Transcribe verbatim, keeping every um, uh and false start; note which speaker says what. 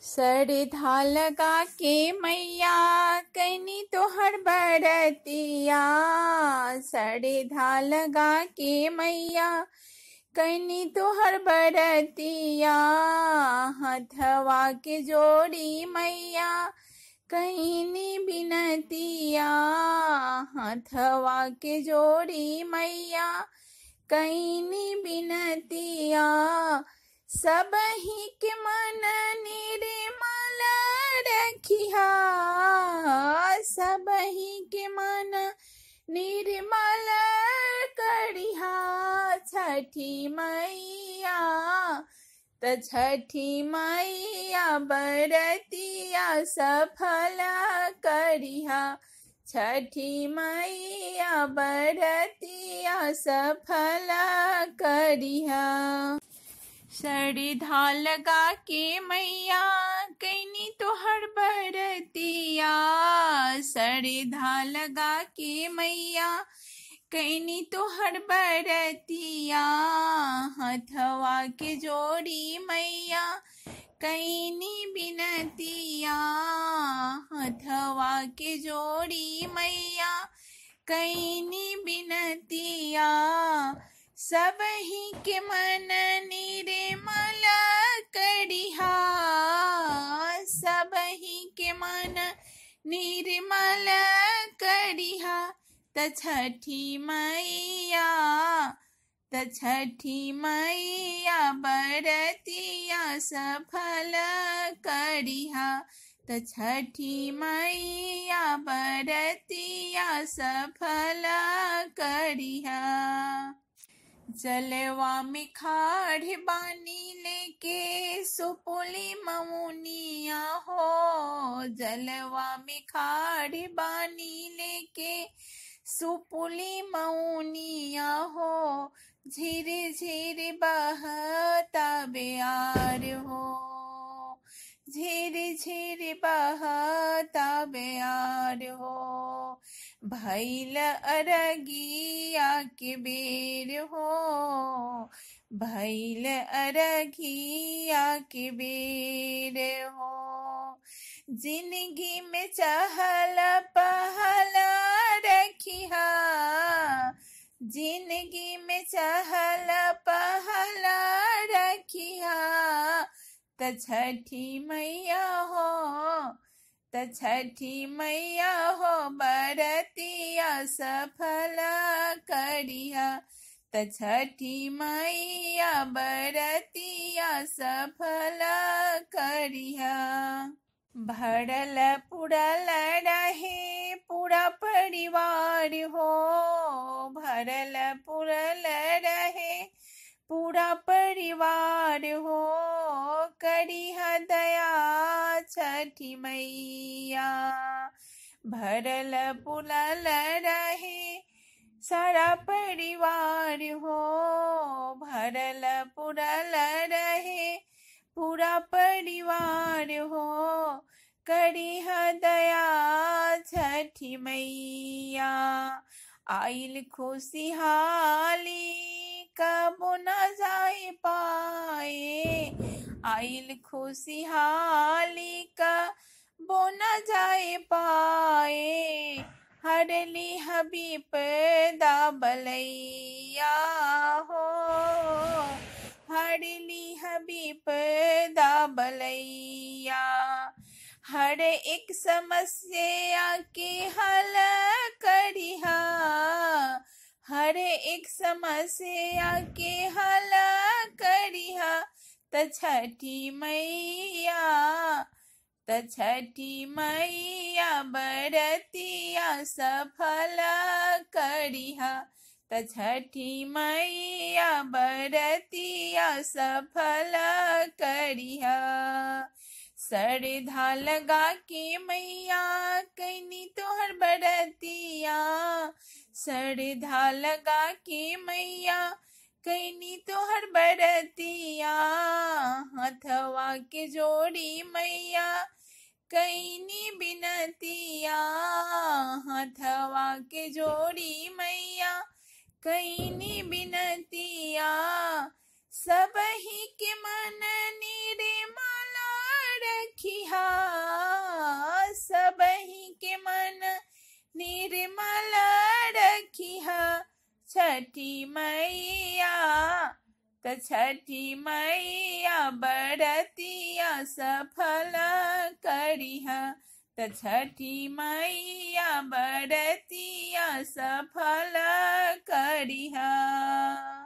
Speaker 1: सरधा लगा के मैया कैनी तोहर बरतिया। सरधा लगा के मैया कैनी तोहर बरतिया। हथवा के जोड़ी मैया कैनी बिनतिया। हथवा के जोड़ी मैया कैनी बिनतिया। सबही के मन निर्मल रखिहा। सबही के मन निर्मल करिहा। छठी मैया त छठी मैया बरतिया सफल करिहा। छठी मैया बरतिया सफल करिहा। सरधा लगा के मैया कैनी तोहर बरतिया। सरधा लगा के मैया कैनी तोहर बरतिया। हथवा के जोड़ी मैया कैनी बिनतिया। हथवा के जोड़ी मैया कैनी बिनतिया। सबही के मन निर्मल करिहा। सबही के मन निर्मल करिहा। त छठी मैया त छठी मैया बरतिया सफल करिहा। त छठी मैया बरतिया सफल करिहा। जलवा में खाड़ बानी लेके सुपुली ममुनिया हो। जलवा में खाड़ बानी लेके सुपुली ममुनिया हो। झिर झिर बहता बेयार हो। झिर झिर बहता बेयार हो। भैल अरगिया के बेर हो। भैल अरगिया के बेर हो। जिंदगी में चहल पहल रखिहा। जिंदगी में चहल पहल रखिहा। त छठी मैया हो त छठी मैया हो बरतिया सफल करिहा। त छठी मैया बरतिया सफल करिहा। भरल पुरल रहे पूरा परिवार हो। भरल पुरल रहे पूरा परिवार हो। करिहा दया छठी मैया। भरल पुरल रहे सारा परिवार हो। भरल पुरल रहे पूरा परिवार हो। करिहा दया छठी मैया। आइल खुशहाली कबो न जाए पाए। आइल खुशहाली कबो न जाए पाए। हरली हबीब दा बलैया हो। हरली हबीब दा बलैया। हर एक समस्या के हल करिहा। हर एक समस्या के हल करिहा। त छठी मैया त छठी मैया बरतिया सफल करिहा। त छठी मैया बरतिया सफल करिहा। सरधा लगा के मैया कैनी तोहर बरतिया। सरधा लगा के मैया कैनी तोहर बरतिया। हथवा के जोड़ी मैया कैनी बिनतिया। हथवा के जोड़ी मैया कैनी बिनतिया। सबही के मन निर्मल रखी। निर्मल रखिहा छठी मैया। त छठी मैया बरतिया सफल करिहा। त छठी मैया बरतिया सफल करिहा।